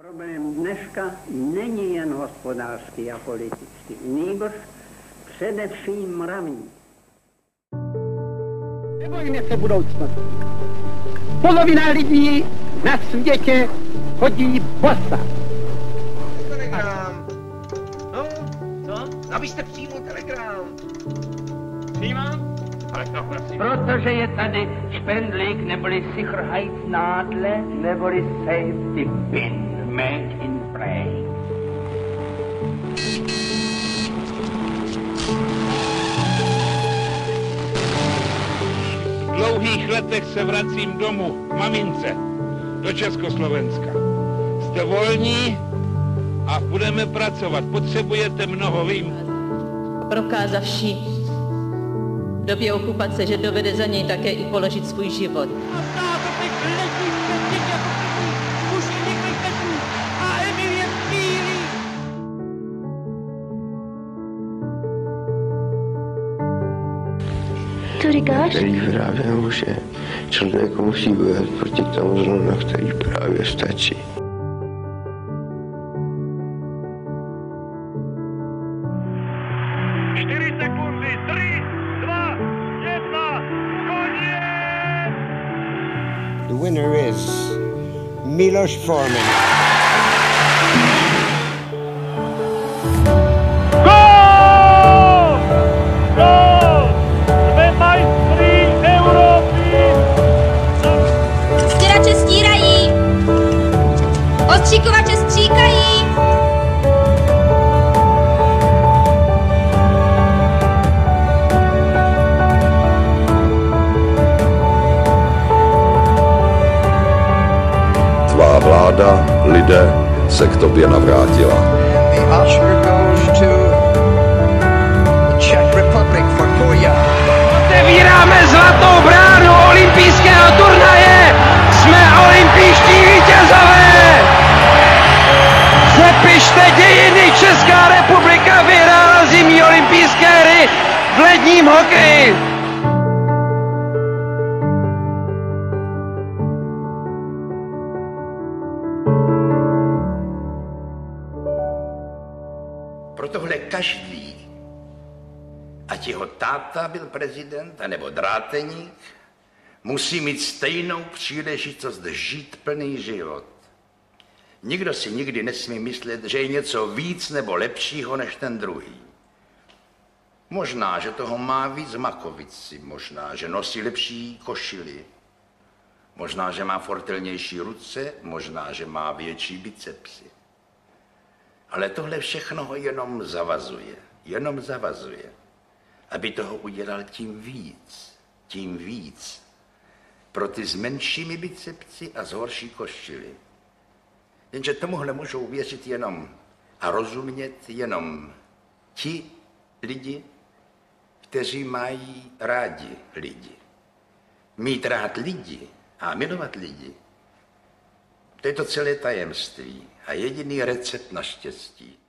Problém dneška není jen hospodářský a politický, nýbrž především mravní. Nebojme se budoucnosti. Polovina lidí na světě chodí bosa. Telegram. No, co? Abyste přijmul telegram. Přijímám? Ale to prosím. Protože je tady špendlík neboli Sicherheitsnadle neboli safety pin made in Prague. V dlouhých letech se vracím domů k mamince do Československa. Jste volní a budeme pracovat. Potřebujete mnoho, vím. Prokázavši v době okupace, že dovede za něj také i položit svůj život. Co říkáš? Který právě že člověk musí bojovat proti tomu zlu, na který právě stačí. The winner is Miloš Forman. Stěrače stírají, ostříkovače stříkají. Tvá vláda, lidé, se k tobě navrátila. The Oscar goes to the Czech Republic for Koya. Otevíráme zlatou bránu olympijského turnaje! Jsme olympijští vítězové! Sepište dějiny, Česká republika vyhrála zimní olympijské hry v ledním hokeji! Pro tohle každý, ať jeho táta byl prezident, anebo dráteník, musí mít stejnou příležitost žít plný život. Nikdo si nikdy nesmí myslet, že je něco víc nebo lepšího než ten druhý. Možná, že toho má víc makovici, možná, že nosí lepší košily, možná, že má fortelnější ruce, možná, že má větší bicepsy. Ale tohle všechno ho jenom zavazuje, aby toho udělal tím víc, pro ty s menšími bicepsy a s horší košily. Jenže tomuhle můžou věřit jenom a rozumět jenom ti lidi, kteří mají rádi lidi. Mít rád lidi a milovat lidi, to je to celé tajemství a jediný recept na štěstí.